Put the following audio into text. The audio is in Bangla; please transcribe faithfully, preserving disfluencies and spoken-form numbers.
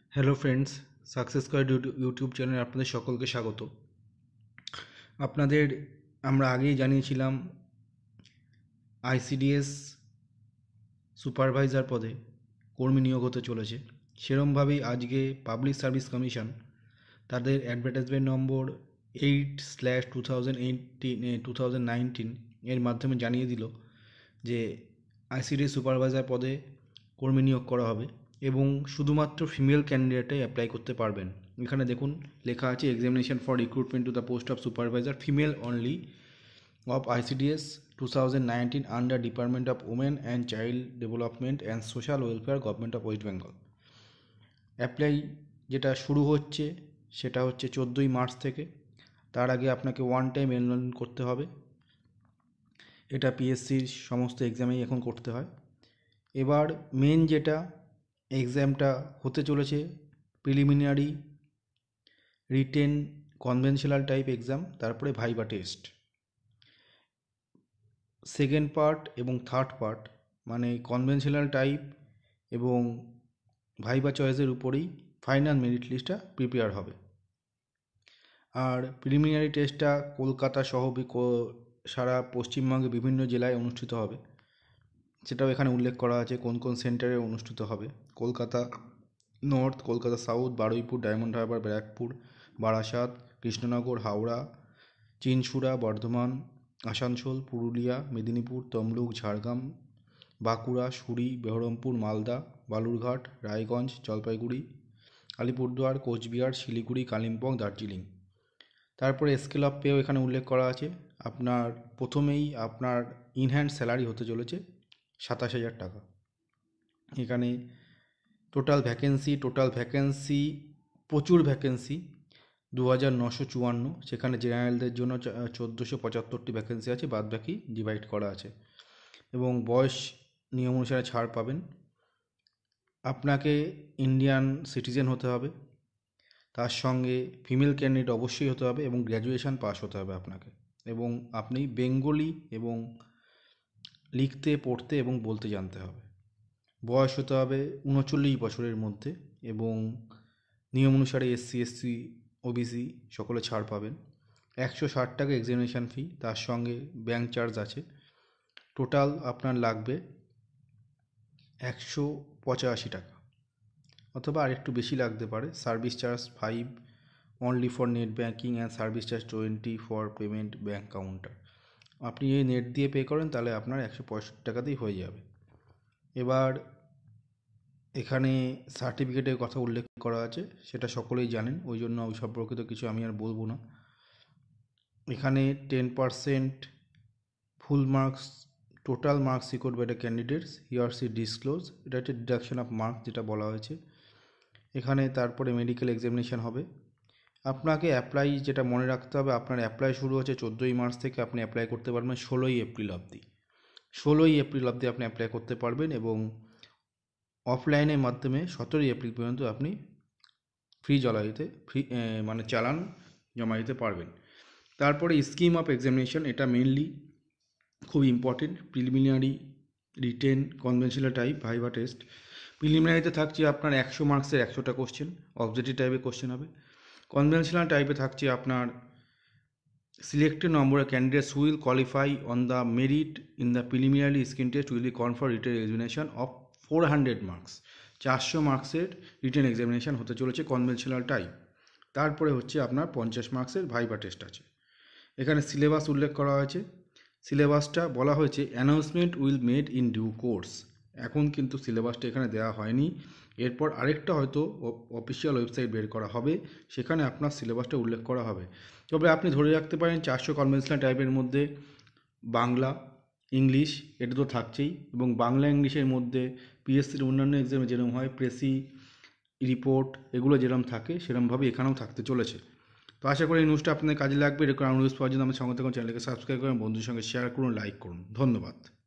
Hello friends, success squad YouTube চ্যানেলে আপনাদের সকলকে স্বাগত। আপনাদের আমরা আগেই জানিয়েছিলাম আইসিডিএস সুপারভাইজার পদে কর্মী নিয়োগ হতে চলেছে। সেরমভাবেই আজকে পাবলিক সার্ভিস কমিশন তাদের advertisement number eight slash two thousand eighteen two thousand nineteen এর মাধ্যমে জানিয়ে দিল যে আইসিডিএস সুপারভাইজার পদে কর্মী নিয়োগ করা হবে এবং শুধুমাত্র ফিমেল ক্যান্ডিডেটাই অ্যাপ্লাই করতে পারবেন। এখানে দেখুন লেখা আছে examination for recruitment to the post of supervisor female only of ICDS two thousand nineteen under department of women and child development and social welfare government of West Bengal. Apply যেটা শুরু হচ্ছে সেটা হচ্ছে চোদ্দোই মার্চ থেকে। তার আগে আপনাকে ওয়ান টাইম এনরোল করতে হবে। এটা পিএসসির সমস্ত এক্সামেই এখন করতে হয়। এবার মেন যেটা এক্সামটা হতে চলেছে preliminary, written, conventional type exam, তারপরে ভাইবা টেস্ট। সেকেন্ড পার্ট এবং থার্ড পার্ট মানে কনভেনশনাল টাইপ এবং ভাইবা চয়েসের উপরেই ফাইনাল মেরিট লিস্টটা প্রিপেয়ার হবে। আর প্রিলিমিনারি টেস্টটা কলকাতা সহ সারা পশ্চিমবঙ্গে বিভিন্ন জেলায় অনুষ্ঠিত হবে, সেটাও এখানে উল্লেখ করা আছে কোন কোন সেন্টারে অনুষ্ঠিত হবে। Kolkata north, Kolkata south, Baruipur, Diamond Harbour, Barrackpore, Barasat, Krishnanagar, Howrah, Chinsurah, Bardhaman, Asansol, Purulia, Medinipur, Tamluk, Jhargram, Bankura, Suri, Baharampur, Malda, Balurghat, Raiganj, Jalpaiguri, Alipurduar, Cooch Behar, Siliguri, Kalimpong, Darjeeling. তারপরে স্কেল অফ পেও এখানে উল্লেখ করা আছে। আপনার প্রথমেই আপনার ইনহ্যান্ড স্যালারি হতে চলেছে সাতাশ হাজার টাকা। এখানে টোটাল ভ্যাকেন্সি টোটাল ভ্যাকেন্সি প্রচুর ভ্যাকেন্সি দু হাজার নশো চুয়ান্ন। সেখানে জেনারেলদের জন্য চোদ্দোশো পঁচাত্তরটি ভ্যাকেন্সি আছে, বাদ বাকি ডিভাইড করা আছে। এবং বয়স নিয়ম অনুসারে ছাড় পাবেন। আপনাকে ইন্ডিয়ান সিটিজেন হতে হবে, তার সঙ্গে ফিমেল ক্যান্ডিডেট অবশ্যই হতে হবে এবং গ্র্যাজুয়েশন পাস হতে হবে আপনাকে, এবং আপনি বেঙ্গলি এবং লিখতে, পড়তে এবং বলতে জানতে হবে। বয়স হতে হবে উনচল্লিশ বছরের মধ্যে এবং নিয়ম অনুসারে এসসি, এসসি, ওবিসি সকলে ছাড় পাবেন। একশো ষাট টাকা এক্সামিনেশান ফি, তার সঙ্গে ব্যাঙ্ক চার্জ আছে। টোটাল আপনার লাগবে একশো পঁচাশি টাকা, অথবা আর একটু বেশি লাগতে পারে। Service charge five only for net banking and service charge twenty for payment bank counter. আপনি এই নেট দিয়ে পে করেন তাহলে আপনার একশো পঁয়ষট্টি টাকাতেই হয়ে যাবে। এবার এখানে সার্টিফিকেটের কথা উল্লেখ করা আছে, সেটা সকলেই জানেন, ওই জন্য ওই সম্পর্কিত কিছু আমি আর বলবো না। এখানে ten percent full marks total marks secured by the candidates he or she disclose, এটা হচ্ছে ডিডাকশন অফ মার্কস যেটা বলা হয়েছে এখানে। তারপরে মেডিকেল এক্সামিনেশান হবে। আপনাকে অ্যাপ্লাই যেটা মনে রাখতে হবে, আপনার অ্যাপ্লাই শুরু হচ্ছে চোদ্দোই মার্চ থেকে, আপনি অ্যাপ্লাই করতে পারবেন ষোলোই এপ্রিল অবধি। ষোলোই এপ্রিল অবধি আপনি অ্যাপ্লাই করতে পারবেন এবং অফলাইনের মাধ্যমে সতেরোই এপ্রিল পর্যন্ত আপনি ফ্রি জমা দিতে ফ্রি মানে চালান জমা দিতে পারবেন। তারপরে স্কিম অফ এক্সামিনেশন, এটা মেনলি খুব important. Preliminary, written, conventional type, viva test. প্রিলিমিনারিতে থাকছে আপনার একশো মার্কসের একশোটা কোশ্চেন, অবজেক্টিভ টাইপের কোশ্চেন হবে। কনভেনশনাল টাইপে থাকছে আপনার selected number of candidates will qualify on the merit in the preliminary screen test will be confer written examination of four hundred marks. চারশো মার্কসের রিটেন এক্সামিনেশান হতে চলেছে কনভেনশনাল টাইপ। তারপরে হচ্ছে আপনার পঞ্চাশ মার্কসের ভাইভা টেস্ট আছে। এখানে সিলেবাস উল্লেখ করা হয়েছে। সিলেবাসটা বলা হয়েছে announcement will made in due course. এখন কিন্তু সিলেবাসটা এখানে দেওয়া হয়নি, এরপর আরেকটা হয়তো অফিসিয়াল ওয়েবসাইট বের করা হবে, সেখানে আপনার সিলেবাসটা উল্লেখ করা হবে। তবে আপনি ধরে রাখতে পারেন চারশো কনভেনশনাল টাইপের মধ্যে বাংলা, ইংলিশ এটা তো থাকছেই, এবং বাংলা ইংলিশের মধ্যে পিএসসির অন্যান্য এক্সামে যেরকম হয় প্রেসি, রিপোর্ট, এগুলো যেরকম থাকে সেরকমভাবে এখানেও থাকতে চলেছে। তো আশা করি এই নিউজটা আপনাদের কাজে লাগবে। এরকম নিউজ পাওয়ার জন্য আমার সঙ্গে থাকুন, চ্যানেলকে সাবস্ক্রাইব করুন, বন্ধুদের সঙ্গে শেয়ার করুন, লাইক করুন। ধন্যবাদ।